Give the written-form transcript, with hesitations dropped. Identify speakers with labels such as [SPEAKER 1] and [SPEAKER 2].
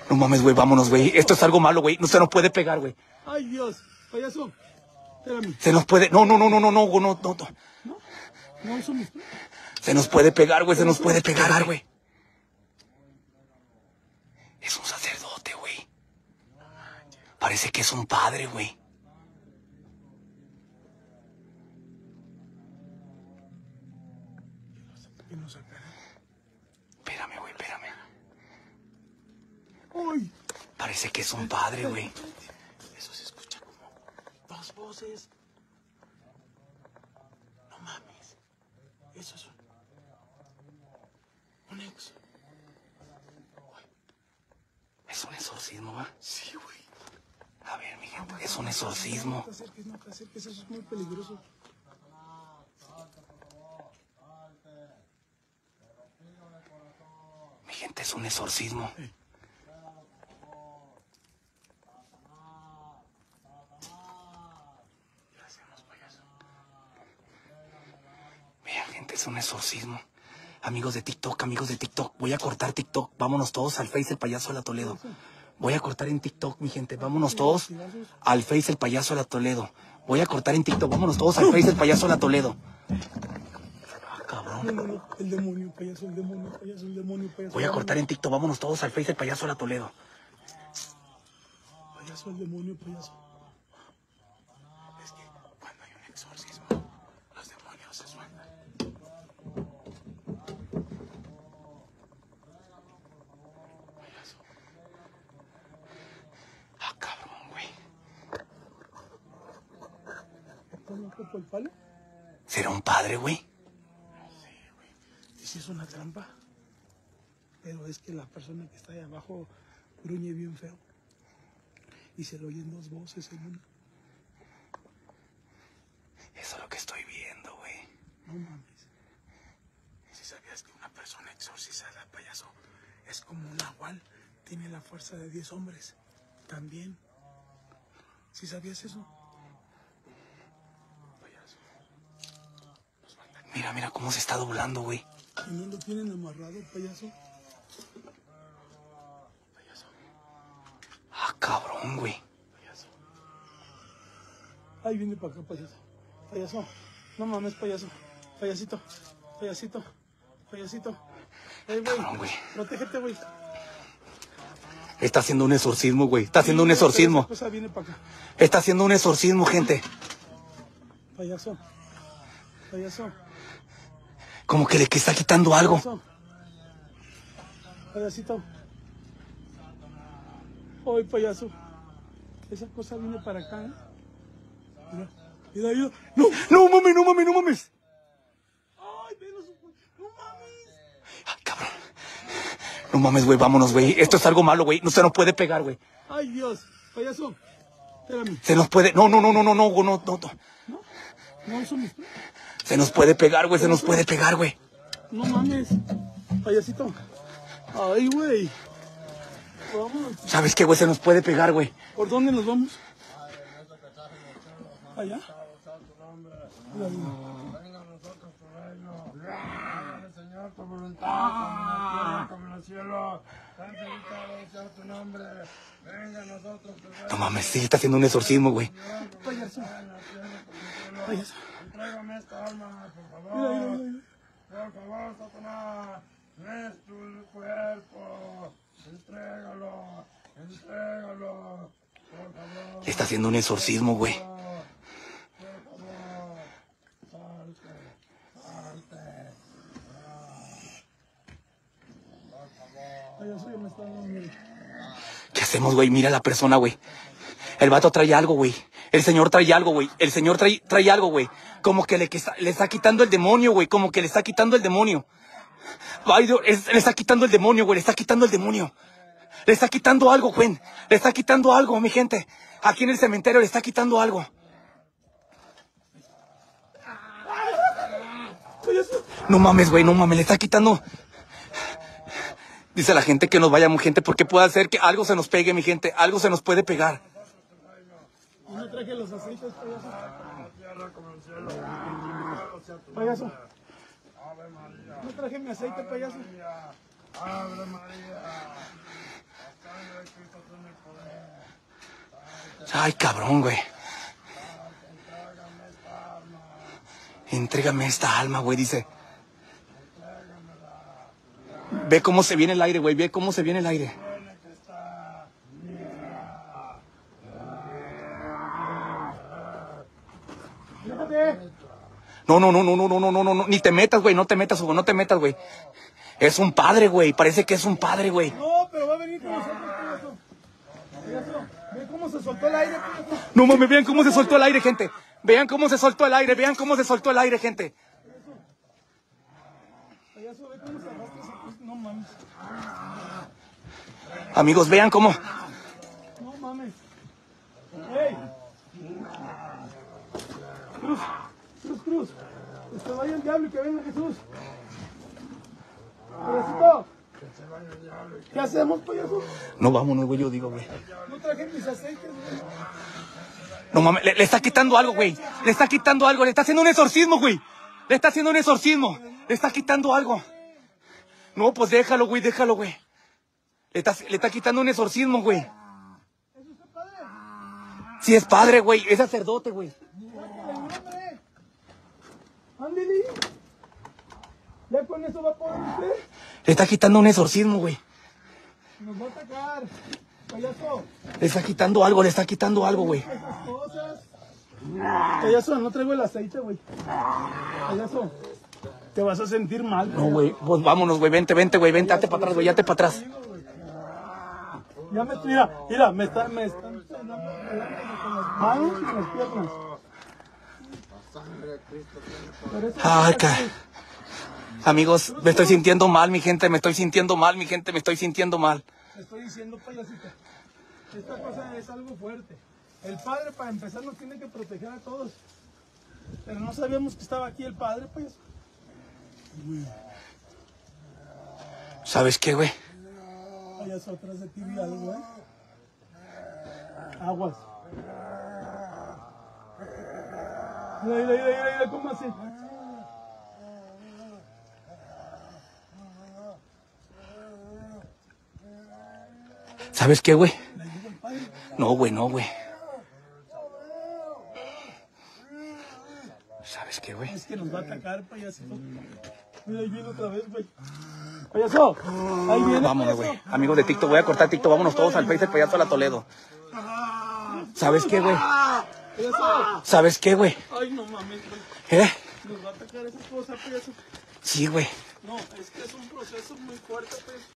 [SPEAKER 1] No mames, güey, vámonos, güey. Esto es algo malo, güey. No se nos puede pegar, güey.
[SPEAKER 2] Ay, Dios, payaso. Espérame.
[SPEAKER 1] Se nos puede... No.
[SPEAKER 2] No, somos...
[SPEAKER 1] Se nos puede pegar, güey. Se nos puede pegar, güey. Es un sacerdote, güey. Parece que es un padre, güey. Espérame, güey, espérame.
[SPEAKER 2] ¡Uy!
[SPEAKER 1] Parece que es un padre, güey.
[SPEAKER 2] Eso se escucha como dos voces. No mames. Eso es un ex.
[SPEAKER 1] Es un exorcismo, ¿va?
[SPEAKER 2] Sí, güey.
[SPEAKER 1] A ver, mi gente, es un exorcismo.
[SPEAKER 2] No te acerques, eso es muy peligroso.
[SPEAKER 1] Mi gente, es un exorcismo. Mira, gente, es un exorcismo. Amigos de TikTok, voy a cortar TikTok. Vámonos todos al Face el Payaso de la Toledo. Voy a cortar en TikTok, mi gente. Vámonos todos al Face el Payaso de la Toledo. Voy a cortar en TikTok. Vámonos todos al Face el Payaso de la Toledo. Ah, cabrón.
[SPEAKER 2] No. El demonio, payaso, el demonio, payaso.
[SPEAKER 1] Voy a cortar en TikTok. Vámonos todos al Face el Payaso de la Toledo.
[SPEAKER 2] Payaso, el demonio, payaso. Es que cuando hay un exorcismo, los demonios se sueltan. Payaso.
[SPEAKER 1] Ah, cabrón, güey.
[SPEAKER 2] ¿Estás loco por el palo?
[SPEAKER 1] ¿Será un padre, güey?
[SPEAKER 2] Sí, güey. Y si es una trampa. Pero es que la persona que está ahí abajo gruñe bien feo. Y se le oyen dos voces en una.
[SPEAKER 1] Eso es lo que estoy viendo, güey.
[SPEAKER 2] No mames. Si sabías que una persona exorcizada, payaso, es como un nahual, tiene la fuerza de 10 hombres. También. ¿Si sabías eso? Payaso.
[SPEAKER 1] Mira cómo se está doblando, güey.
[SPEAKER 2] ¿Y no lo tienen amarrado, payaso? Payaso.
[SPEAKER 1] Ah, cabrón, güey.
[SPEAKER 2] Payaso. Ahí viene para acá, payaso. Payaso. No mames, payaso. Payasito. Güey.
[SPEAKER 1] Cabrón, güey.
[SPEAKER 2] Protégete, güey.
[SPEAKER 1] Está haciendo un exorcismo, güey. Está haciendo un exorcismo.
[SPEAKER 2] Esa cosa viene para acá.
[SPEAKER 1] Está haciendo un exorcismo, gente.
[SPEAKER 2] Payaso.
[SPEAKER 1] Como que le está quitando algo.
[SPEAKER 2] Payasito. Ay, payaso. Esa cosa viene para acá, ¿eh? Mira.
[SPEAKER 1] No mames.
[SPEAKER 2] Ay, pero no mames.
[SPEAKER 1] Ay, cabrón. No mames, güey, vámonos, güey. Esto es algo malo, güey. No se nos puede pegar, güey.
[SPEAKER 2] Ay, Dios. Payaso. Espérame.
[SPEAKER 1] Se nos puede... No.
[SPEAKER 2] No, somos...
[SPEAKER 1] Se nos puede pegar, güey. Se nos puede pegar, güey.
[SPEAKER 2] No mames. Payasito. Ay, güey. Vámonos.
[SPEAKER 1] ¿Sabes qué, güey? Se nos puede pegar, güey.
[SPEAKER 2] ¿Por dónde nos vamos? ¿Allá?
[SPEAKER 3] Venga a nosotros tu reino. Señor, tu voluntad, como en la tierra, como en el cielo. Santificado sea tu nombre. Venga a nosotros tu reino.
[SPEAKER 1] No mames, sí, está haciendo un exorcismo, güey.
[SPEAKER 2] Payaso.
[SPEAKER 3] Entrégame esta alma, por favor.
[SPEAKER 2] Mira.
[SPEAKER 3] Por favor, Satanás. No es tu cuerpo. Entrégalo. Por favor.
[SPEAKER 1] Le está haciendo un exorcismo, güey.
[SPEAKER 2] Payaso, ya me está dando miedo.
[SPEAKER 1] ¿Qué hacemos, güey? Mira a la persona, güey. El vato trae algo, güey. El señor trae algo, güey. El señor trae algo, güey. Como que le está quitando el demonio, güey. Como que le está quitando el demonio. Ay, Dios, le está quitando el demonio, güey. Le está quitando el demonio. Le está quitando algo, güey. Le está quitando algo, mi gente. Aquí en el cementerio le está quitando algo. No mames, güey, no mames. Le está quitando... Dice la gente que nos vayamos, gente, porque puede hacer que algo se nos pegue, mi gente. Algo se nos puede pegar.
[SPEAKER 2] Y no traje los aceites, payaso. Payaso. No traje mi aceite, payaso.
[SPEAKER 3] Ave María.
[SPEAKER 1] Ay, cabrón, güey. Entrégame esta alma, güey, dice. Ve cómo se viene el aire, güey, ve cómo se viene el aire. No, no, no, no, no, no, no, no, no, ni te metas, güey, no te metas, Hugo, no te metas, güey. Es un padre, güey, parece que es un padre, güey.
[SPEAKER 2] No, pero va a venir con nosotros, payaso. Payaso, ve cómo se soltó el aire, payaso.
[SPEAKER 1] No mames, vean cómo se soltó el aire, gente. Vean cómo se soltó el aire, vean cómo se soltó el aire, gente.
[SPEAKER 2] Payaso, ve cómo se arrastra esa cosa. No mames.
[SPEAKER 1] Amigos, vean cómo.
[SPEAKER 2] No mames. ¡Ey! Cruz, Cruz, Cruz. Que se vaya el diablo y que venga Jesús. Payasito. ¿Qué hacemos, payaso?
[SPEAKER 1] No, vámonos, güey, yo digo, güey.
[SPEAKER 2] No traje mis aceites, güey.
[SPEAKER 1] No mames, le está quitando algo, güey. Le está quitando algo, le está haciendo un exorcismo, güey. Le está haciendo un exorcismo. Le está quitando algo. No, pues déjalo, güey, déjalo, güey. Le está quitando un exorcismo, güey.
[SPEAKER 2] ¿Eso es padre?
[SPEAKER 1] Sí, es padre, güey. Es sacerdote, güey.
[SPEAKER 2] ¡Hombre! ¡Ándele! ¿Ya con eso va a poder usted?
[SPEAKER 1] Le está quitando un exorcismo, güey.
[SPEAKER 2] Nos va a atacar. Payaso.
[SPEAKER 1] Le está quitando algo, le está quitando algo, güey.
[SPEAKER 2] Esas cosas. Payaso, no traigo el aceite, güey. Payaso, te vas a sentir mal.
[SPEAKER 1] No, güey, pues vámonos, güey. Vente, vente, güey. Vente, date para atrás, güey. Date para atrás.
[SPEAKER 2] Ya me estoy, mira, me están pegando con las manos y con las piernas. Por eso-
[SPEAKER 1] Ay, amigos, me estoy sintiendo mal, mi gente. Me estoy sintiendo mal, mi gente. Me estoy sintiendo mal.
[SPEAKER 2] Te estoy diciendo, payasito, esta cosa es algo fuerte. El padre, para empezar, nos tiene que proteger a todos. Pero no sabíamos que estaba aquí el padre, payaso.
[SPEAKER 1] ¿Sabes qué, güey?
[SPEAKER 2] Payaso, atrás de ti vi algo, ¿eh? Aguas. Mira, ¿cómo así?
[SPEAKER 1] ¿Sabes qué, güey? No, güey, no, güey. ¿Sabes qué, güey?
[SPEAKER 2] Es que nos va a atacar, payasito. Mira, ahí viene otra vez, güey. Payaso, ahí viene.
[SPEAKER 1] Vámonos,
[SPEAKER 2] payaso.
[SPEAKER 1] güey. Amigos de TikTok, voy a cortar TikTok. Vámonos todos al Face, el payaso a la Toledo. ¿Sabes qué, güey?
[SPEAKER 2] Payaso.
[SPEAKER 1] ¿Sabes qué, güey?
[SPEAKER 2] Ay, no mames, güey.
[SPEAKER 1] ¿Eh?
[SPEAKER 2] Nos va a atacar esa cosa, payaso.
[SPEAKER 1] Sí, güey.
[SPEAKER 2] No, es que es un proceso muy fuerte, payaso.